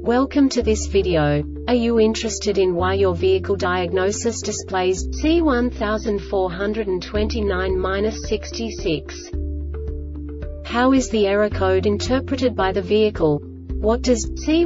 Welcome to this video. Are you interested in why your vehicle diagnosis displays C1429-66? How is the error code interpreted by the vehicle? What does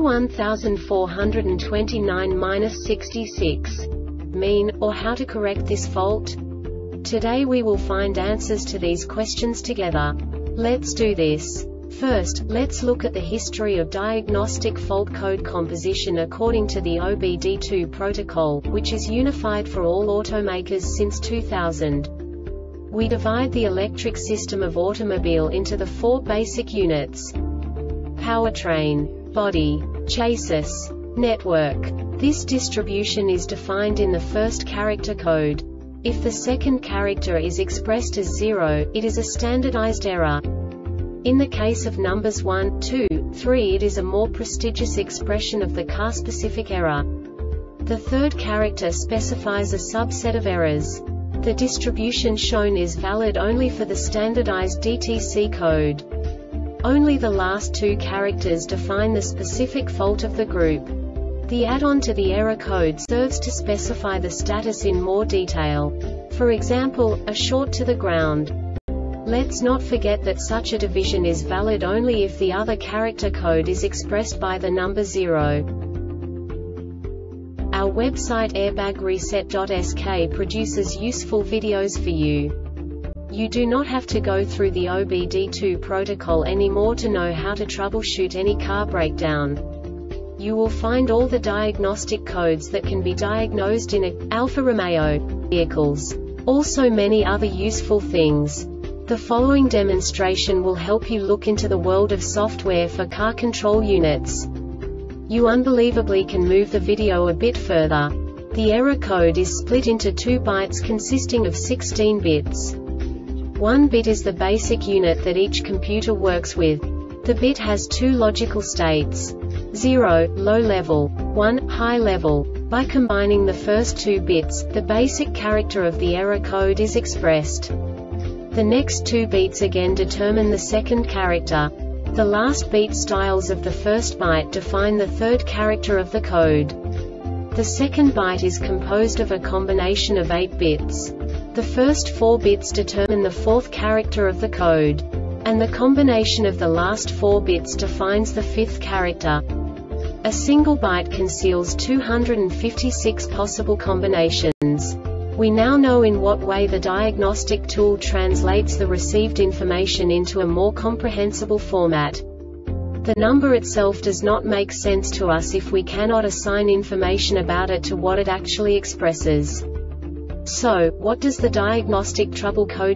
C1429-66 mean, or how to correct this fault? Today we will find answers to these questions together. Let's do this. First, let's look at the history of diagnostic fault code composition according to the OBD2 protocol, which is unified for all automakers since 2000. We divide the electric system of automobile into the four basic units: powertrain, body, chassis, network. This distribution is defined in the first character code. If the second character is expressed as 0, it is a standardized error. In the case of numbers 1, 2, 3, it is a more prestigious expression of the car-specific error. The third character specifies a subset of errors. The distribution shown is valid only for the standardized DTC code. Only the last two characters define the specific fault of the group. The add-on to the error code serves to specify the status in more detail. For example, a short to the ground. Let's not forget that such a division is valid only if the other character code is expressed by the number 0. Our website airbagreset.sk produces useful videos for you. You do not have to go through the OBD2 protocol anymore to know how to troubleshoot any car breakdown. You will find all the diagnostic codes that can be diagnosed in Alfa Romeo vehicles. Also many other useful things. The following demonstration will help you look into the world of software for car control units. You unbelievably can move the video a bit further. The error code is split into 2 bytes consisting of 16 bits. 1 bit is the basic unit that each computer works with. The bit has 2 logical states: 0, low level, 1, high level. By combining the first 2 bits, the basic character of the error code is expressed. The next 2 beats again determine the second character. The last beat styles of the first byte define the third character of the code. The second byte is composed of a combination of 8 bits. The first 4 bits determine the fourth character of the code. And the combination of the last 4 bits defines the fifth character. A single byte conceals 256 possible combinations. We now know in what way the diagnostic tool translates the received information into a more comprehensible format. The number itself does not make sense to us if we cannot assign information about it to what it actually expresses. So, what does the diagnostic trouble code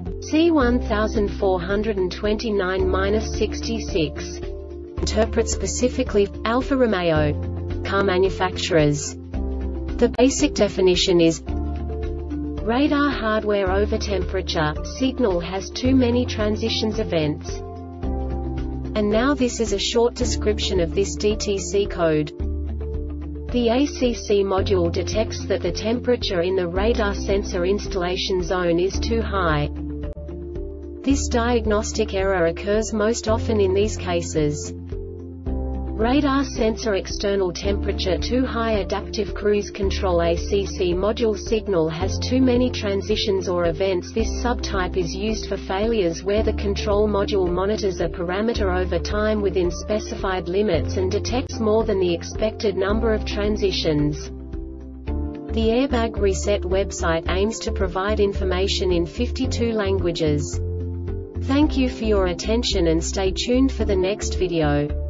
C1429-66 interpret specifically for Alfa Romeo car manufacturers? The basic definition is: radar hardware over temperature signal has too many transitions events. And now this is a short description of this DTC code. The ACC module detects that the temperature in the radar sensor installation zone is too high. This diagnostic error occurs most often in these cases: radar sensor external temperature too high, adaptive cruise control ACC module signal has too many transitions or events. This subtype is used for failures where the control module monitors a parameter over time within specified limits and detects more than the expected number of transitions. The Airbag Reset website aims to provide information in 52 languages. Thank you for your attention and stay tuned for the next video.